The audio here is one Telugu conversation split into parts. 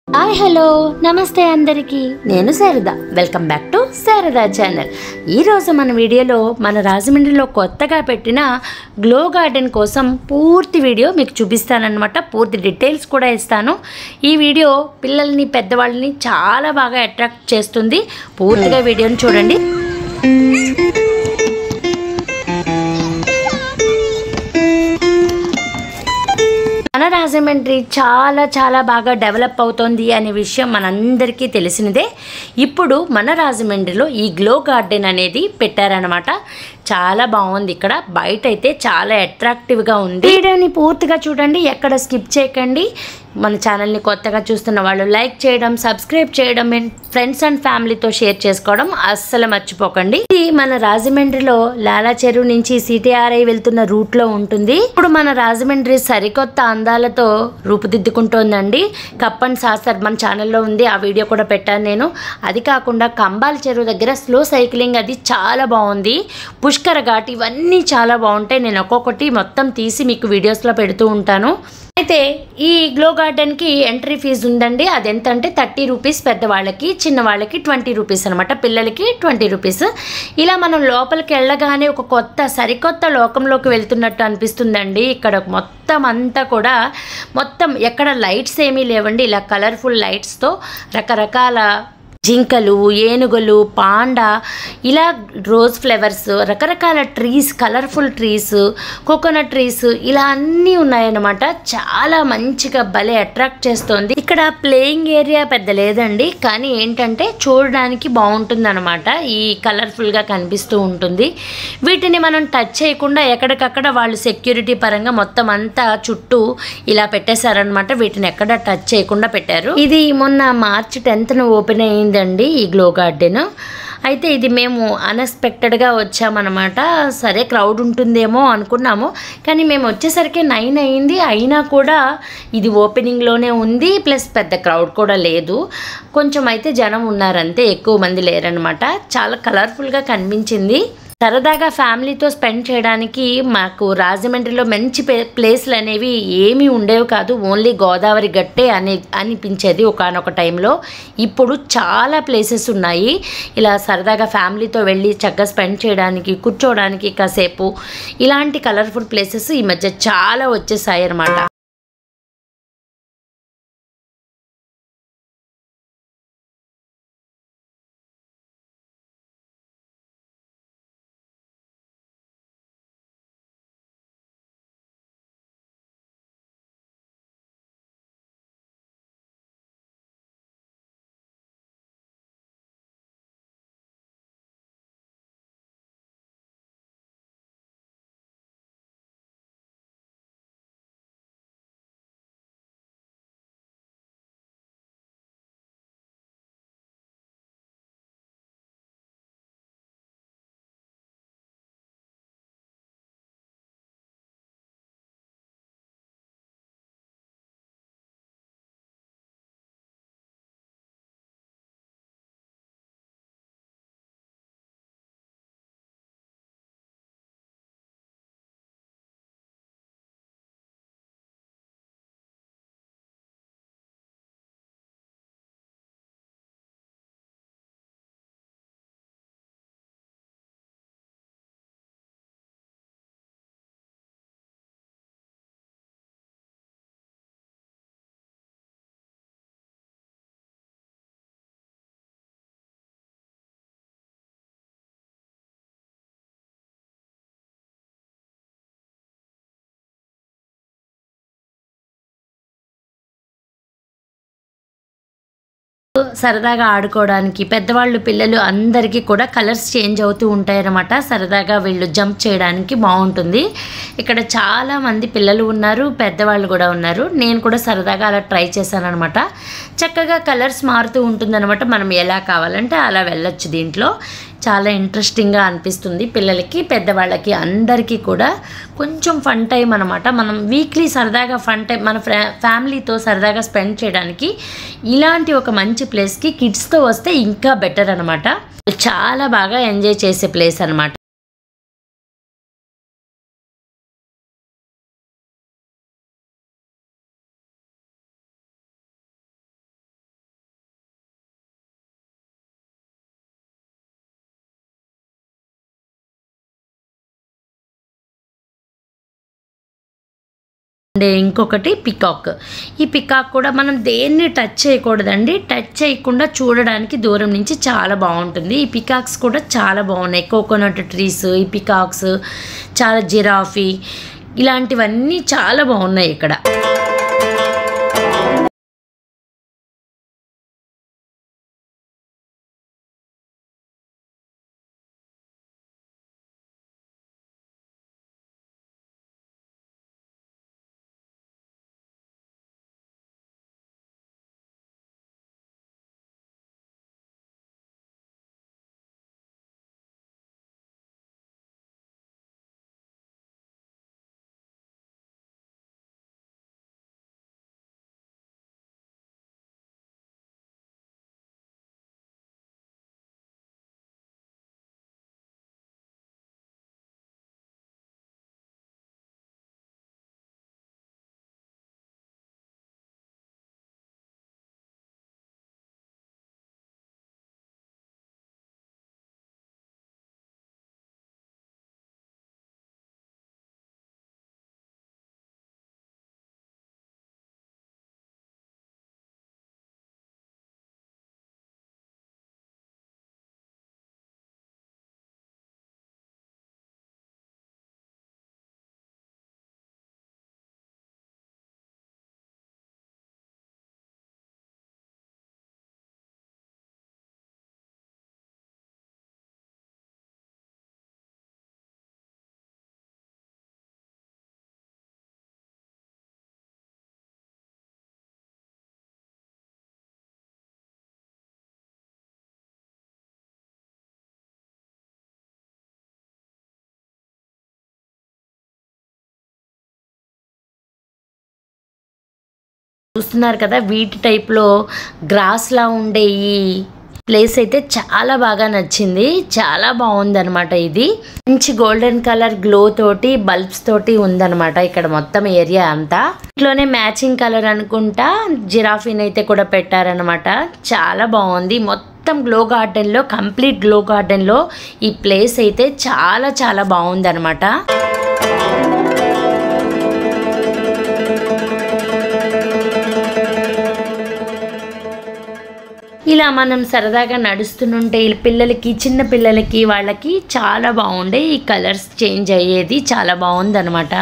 హాయ్ హలో నమస్తే అందరికీ, నేను Sharada. Welcome back to Sharada channel. ఈరోజు మన వీడియోలో మన రాజమండ్రిలో కొత్తగా పెట్టిన గ్లో గార్డెన్ కోసం పూర్తి వీడియో మీకు చూపిస్తానన్నమాట. పూర్తి డీటెయిల్స్ కూడా ఇస్తాను. ఈ వీడియో పిల్లల్ని పెద్దవాళ్ళని చాలా బాగా అట్రాక్ట్ చేస్తుంది. పూర్తిగా వీడియోని చూడండి. మన రాజమండ్రి చాలా చాలా బాగా డెవలప్ అవుతోంది అనే విషయం మనందరికీ తెలిసినదే. ఇప్పుడు మన రాజమండ్రిలో ఈ గ్లో గార్డెన్ అనేది పెట్టారనమాట. చాలా బాగుంది. ఇక్కడ బయట అయితే చాలా అట్రాక్టివ్గా ఉంది. వీడియోని పూర్తిగా చూడండి, ఎక్కడ స్కిప్ చేయకండి. మన ఛానల్ని కొత్తగా చూస్తున్న వాళ్ళు లైక్ చేయడం, సబ్స్క్రైబ్ చేయడం, ఫ్రెండ్స్ అండ్ ఫ్యామిలీతో షేర్ చేసుకోవడం అస్సలు మర్చిపోకండి. ఇది మన రాజమండ్రిలో లాలా చెరువు నుంచి సిటీఆర్ఐ వెళ్తున్న రూట్లో ఉంటుంది. ఇప్పుడు మన రాజమండ్రి సరికొత్త అందాలతో రూపుదిద్దుకుంటోందండి. కప్పన్ సాసర్ మన ఛానల్లో ఉంది, ఆ వీడియో కూడా పెట్టాను నేను. అది కాకుండా కంబాల చెరువు దగ్గర స్లో సైక్లింగ్ అది చాలా బాగుంది. పుష్కర ఘాట్ ఇవన్నీ చాలా బాగుంటాయి. నేను ఒక్కొక్కటి మొత్తం తీసి మీకు వీడియోస్లో పెడుతూ ఉంటాను. అయితే ఈ గ్లో గార్డెన్కి ఎంట్రీ ఫీజు ఉందండి. అది ఎంత అంటే 30 రూపీస్ పెద్దవాళ్ళకి, చిన్నవాళ్ళకి 20 రూపీస్ అనమాట. పిల్లలకి 20 రూపీస్. ఇలా మనం లోపలికి వెళ్ళగానే ఒక సరికొత్త లోకంలోకి వెళ్తున్నట్టు అనిపిస్తుందండి. ఇక్కడ మొత్తం అంతా కూడా ఎక్కడ లైట్స్ ఏమీ లేవండి. ఇలా కలర్ఫుల్ లైట్స్తో రకరకాల జింకలు, ఏనుగులు, పాండా, ఇలా రోజ్ ఫ్లవర్స్, రకరకాల trees, colourful trees, coconut trees, ఇలా అన్నీ ఉన్నాయన్నమాట. చాలా మంచిగా భలే అట్రాక్ట్ చేస్తోంది. ఇక్కడ ప్లేయింగ్ ఏరియా పెద్ద లేదండి, కానీ ఏంటంటే చూడడానికి బాగుంటుంది అనమాట. ఈ కలర్ఫుల్గా కనిపిస్తూ ఉంటుంది. వీటిని మనం టచ్ చేయకుండా ఎక్కడికక్కడ వాళ్ళు సెక్యూరిటీ పరంగా మొత్తం అంతా చుట్టూ ఇలా పెట్టేశారనమాట. వీటిని ఎక్కడ టచ్ చేయకుండా పెట్టారు. ఇది మొన్న మార్చి 10th ఓపెన్ అయింది అండి ఈ గ్లో గార్డెన్. అయితే ఇది మేము అన్ఎక్స్పెక్టెడ్గా వచ్చామన్నమాట. సరే క్రౌడ్ ఉంటుందేమో అనుకున్నాము, కానీ మేము వచ్చేసరికి 9 అయింది. అయినా కూడా ఇది ఓపెనింగ్లోనే ఉంది. ప్లస్ పెద్ద క్రౌడ్ కూడా లేదు. కొంచెం అయితే జనం ఉన్నారంతే, ఎక్కువ మంది లేరనమాట. చాలా కలర్ఫుల్గా కనిపించింది. సరదాగా ఫ్యామిలీతో స్పెండ్ చేయడానికి మాకు రాజమండ్రిలో మంచి ప్లేస్లు అనేవి ఏమీ ఉండేవి కాదు. ఓన్లీ గోదావరి గట్టే అనిపించేది ఒకానొక టైంలో. ఇప్పుడు చాలా ప్లేసెస్ ఉన్నాయి. ఇలా సరదాగా ఫ్యామిలీతో వెళ్ళి చక్కగా స్పెండ్ చేయడానికి, కూర్చోవడానికి కాసేపు ఇలాంటి కలర్ఫుల్ ప్లేసెస్ ఈ మధ్య చాలా వచ్చేసాయి అన్నమాట. సరదాగా ఆడుకోవడానికి పెద్దవాళ్ళు, పిల్లలు అందరికీ కూడా కలర్స్ చేంజ్ అవుతూ ఉంటాయన్నమాట. సరదాగా వీళ్ళు జంప్ చేయడానికి బాగుంటుంది. ఇక్కడ చాలామంది పిల్లలు ఉన్నారు, పెద్దవాళ్ళు కూడా ఉన్నారు. నేను కూడా సరదాగా అలా ట్రై చేశాను అనమాట. చక్కగా కలర్స్ మారుతూ ఉంటుందన్నమాట. మనం ఎలా కావాలంటే అలా వెళ్ళొచ్చు. దీంట్లో చాలా ఇంట్రెస్టింగ్గా అనిపిస్తుంది. పిల్లలకి, పెద్దవాళ్ళకి అందరికీ కూడా కొంచెం ఫన్ టైం అనమాట. మనం వీక్లీ సరదాగా ఫన్ టైం మన ఫ్యామిలీతో సరదాగా స్పెండ్ చేయడానికి ఇలాంటి ఒక మంచి ప్లేస్కి కిడ్స్తో వస్తే ఇంకా బెటర్ అనమాట. చాలా బాగా ఎంజాయ్ చేసే ప్లేస్ అనమాట. ఉండే ఇంకొకటి పికాక్. ఈ పికాక్ కూడా మనం దేన్ని టచ్ చేయకూడదండి. టచ్ చేయకుండా చూడడానికి దూరం నుంచి చాలా బాగుంటుంది. ఈ పికాక్స్ కూడా చాలా బాగున్నాయి. కోకోనట్ ట్రీస్, ఈ పికాక్స్, చాలా జిరాఫీ, ఇలాంటివన్నీ చాలా బాగున్నాయి ఇక్కడ. చూస్తున్నారు కదా, వీటి టైప్లో గ్రాస్లా ఉండే ఈ ప్లేస్ అయితే చాలా బాగా నచ్చింది. చాలా బాగుందనమాట. ఇది మంచి గోల్డెన్ కలర్ గ్లో తోటి బల్బ్స్ తోటి ఉందనమాట ఇక్కడ మొత్తం ఏరియా అంతా. ఇంట్లోనే మ్యాచింగ్ కలర్ అనుకుంటా జిరాఫీని అయితే కూడా పెట్టారనమాట. చాలా బాగుంది. మొత్తం గ్లో గార్డెన్లో, కంప్లీట్ గ్లో గార్డెన్లో ఈ ప్లేస్ అయితే చాలా చాలా బాగుందనమాట. ఇలా మనం సరదాగా నడుస్తుంటే పిల్లలకి, చిన్న పిల్లలకి, వాళ్ళకి చాలా బాగుండే. ఈ కలర్స్ చేంజ్ అయ్యేది చాలా బాగుందనమాట.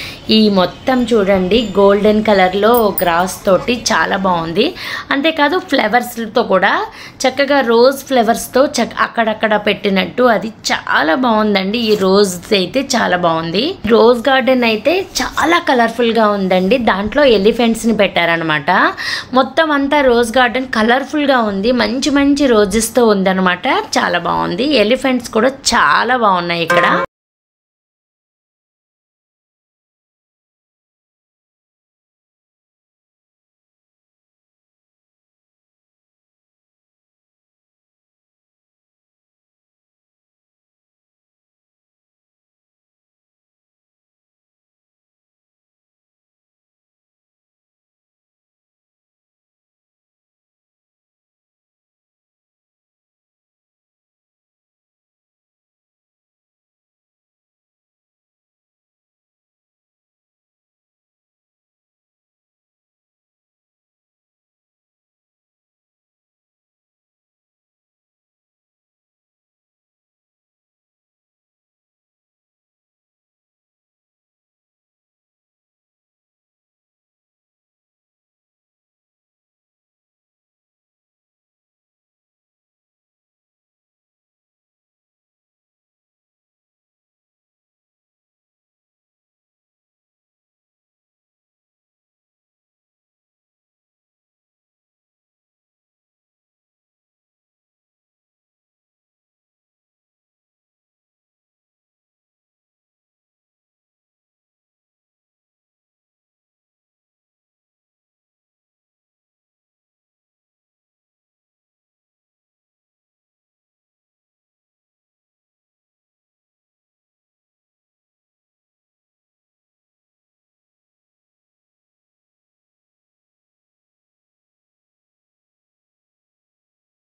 ఈ మొత్తం చూడండి గోల్డెన్ కలర్లో గ్రాస్ తోటి చాలా బాగుంది. అంతేకాదు ఫ్లవర్స్తో కూడా చక్కగా రోజ్ ఫ్లవర్స్తో అక్కడక్కడ పెట్టినట్టు అది చాలా బాగుందండి. ఈ రోజ్ అయితే చాలా బాగుంది. రోజ్ గార్డెన్ అయితే చాలా కలర్ఫుల్గా ఉందండి. దాంట్లో ఎలిఫెంట్స్ని పెట్టారనమాట. మొత్తం అంతా రోజ్ గార్డెన్ కలర్ఫుల్గా ఉంది. మంచి మంచి రోజెస్తో ఉందనమాట. చాలా బాగుంది. ఎలిఫెంట్స్ కూడా చాలా బాగున్నాయి ఇక్కడ.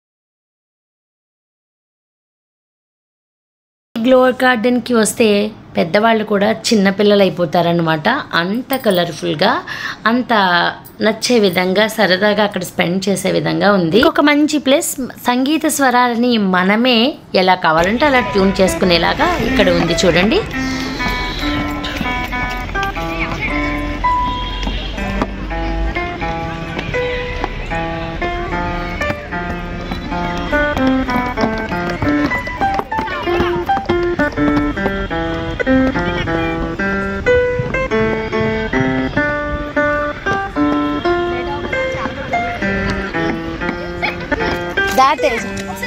గ్లో గార్డెన్కి వస్తే పెద్దవాళ్ళు కూడా చిన్నపిల్లలు అయిపోతారనమాట. అంత కలర్ఫుల్గా, అంత నచ్చే విధంగా, సరదాగా అక్కడ స్పెండ్ చేసే విధంగా ఉంది. ఒక మంచి ప్లేస్. సంగీత స్వరాలని మనమే ఎలా కావాలంటే అలా ట్యూన్ చేసుకునేలాగా ఇక్కడ ఉంది చూడండి. That is.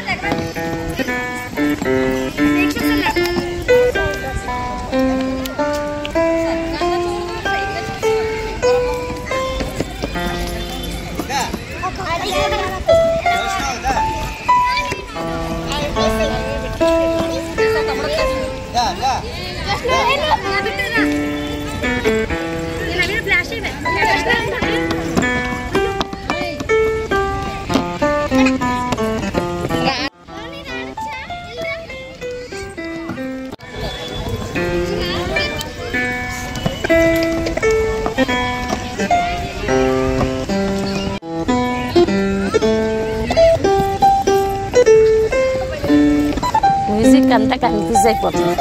మ్యూజిక్ అంతా కన్ఫ్యూజ్ అయిపోతుంది.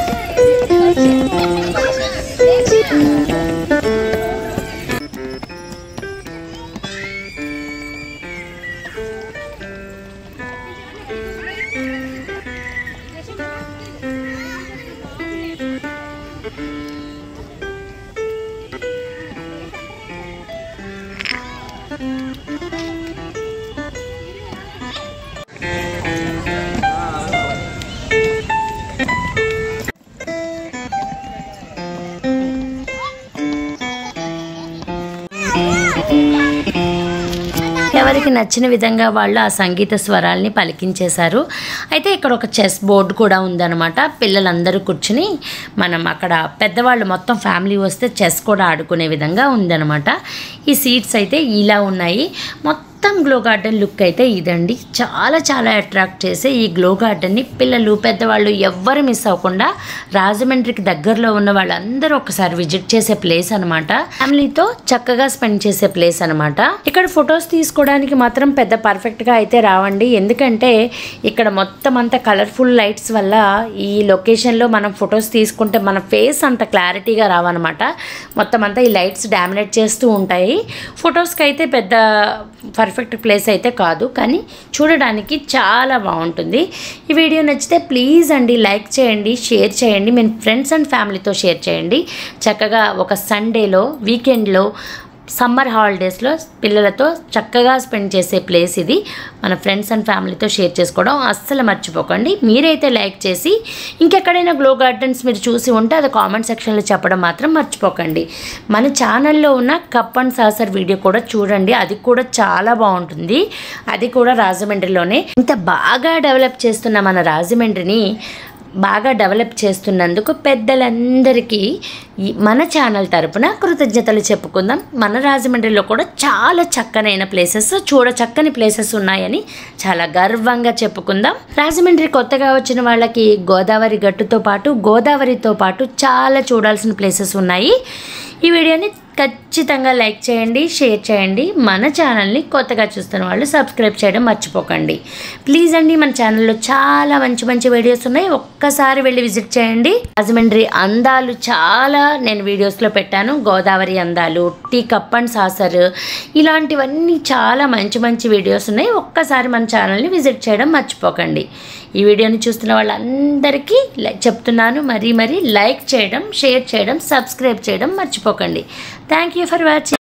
ఎవరికి నచ్చిన విధంగా వాళ్ళు ఆ సంగీత స్వరాల్ని పలికించేశారు. అయితే ఇక్కడ ఒక చెస్ బోర్డు కూడా ఉందన్నమాట. పిల్లలందరూ కూర్చుని మనం అక్కడ పెద్దవాళ్ళు మొత్తం ఫ్యామిలీ వస్తే చెస్ కూడా ఆడుకునే విధంగా ఉందన్నమాట. ఈ సీట్స్ అయితే ఇలా ఉన్నాయి. మొత్తం గ్లో గార్డెన్ లుక్ అయితే ఇదండి. చాలా చాలా అట్రాక్ట్ చేసే ఈ గ్లో గార్డెన్ని పిల్లలు పెద్దవాళ్ళు ఎవ్వరు మిస్ అవ్వకుండా రాజమండ్రికి దగ్గరలో ఉన్న వాళ్ళందరూ ఒకసారి విజిట్ చేసే ప్లేస్ అనమాట. ఫ్యామిలీతో చక్కగా స్పెండ్ చేసే ప్లేస్ అనమాట. ఇక్కడ ఫొటోస్ తీసుకోవడానికి మాత్రం పెద్ద పర్ఫెక్ట్గా అయితే రావండి. ఎందుకంటే ఇక్కడ మొత్తం అంతా కలర్ఫుల్ లైట్స్ వల్ల ఈ లొకేషన్లో మనం ఫొటోస్ తీసుకుంటే మన ఫేస్ అంత క్లారిటీగా రావన్నమాట. మొత్తం అంతా ఈ లైట్స్ డామినేట్ చేస్తూ ఉంటాయి. ఫొటోస్కి అయితే పెద్ద పర్ఫెక్ట్ ప్లేస్ అయితే కాదు, కానీ చూడడానికి చాలా బాగుంటుంది. ఈ వీడియో నచ్చితే ప్లీజ్ అండి లైక్ చేయండి, షేర్ చేయండి, మీ ఫ్రెండ్స్ అండ్ ఫ్యామిలీతో షేర్ చేయండి. చక్కగా ఒక సండేలో, వీకెండ్లో, సమ్మర్ హాలిడేస్లో పిల్లలతో చక్కగా స్పెండ్ చేసే ప్లేస్ ఇది. మన ఫ్రెండ్స్ అండ్ ఫ్యామిలీతో షేర్ చేసుకోవడం అస్సలు మర్చిపోకండి. మీరైతే లైక్ చేసి ఇంకెక్కడైనా గ్లో గార్డెన్స్ మీరు చూసి ఉంటే అది కామెంట్ సెక్షన్లో చెప్పడం మాత్రం మర్చిపోకండి. మన ఛానల్లో ఉన్న కప్ అండ్ సాసర్ వీడియో కూడా చూడండి, అది కూడా చాలా బాగుంటుంది. అది కూడా రాజమండ్రిలోనే. ఇంత బాగా డెవలప్ చేస్తున్న మన రాజమండ్రిని బాగా డెవలప్ చేస్తున్నందుకు పెద్దలందరికీ మన ఛానల్ తరపున కృతజ్ఞతలు చెప్పుకుందాం. మన రాజమండ్రిలో కూడా చాలా చక్కనైన ప్లేసెస్, చక్కని ప్లేసెస్ ఉన్నాయని చాలా గర్వంగా చెప్పుకుందాం. రాజమండ్రి కొత్తగా వచ్చిన వాళ్ళకి గోదావరితో పాటు చాలా చూడాల్సిన ప్లేసెస్ ఉన్నాయి. ఈ వీడియోని ఖచ్చితంగా లైక్ చేయండి, షేర్ చేయండి. మన ఛానల్ని కొత్తగా చూస్తున్న వాళ్ళు సబ్స్క్రైబ్ చేయడం మర్చిపోకండి ప్లీజ్ అండి. మన ఛానల్లో చాలా మంచి మంచి వీడియోస్ ఉన్నాయి, ఒక్కసారి వెళ్ళి విజిట్ చేయండి. రాజమండ్రి అందాలు చాలా నేను వీడియోస్లో పెట్టాను. గోదావరి అందాలు, టీ కప్ అండ్ సాసర్, ఇలాంటివన్నీ చాలా మంచి మంచి వీడియోస్ ఉన్నాయి. ఒక్కసారి మన ఛానల్ని విజిట్ చేయడం మర్చిపోకండి. ఈ వీడియోని చూస్తున్న వాళ్ళందరికీ చెప్తున్నాను, మరీ లైక్ చేయడం, షేర్ చేయడం, సబ్స్క్రైబ్ చేయడం మర్చిపోకండి. Thank you for watching.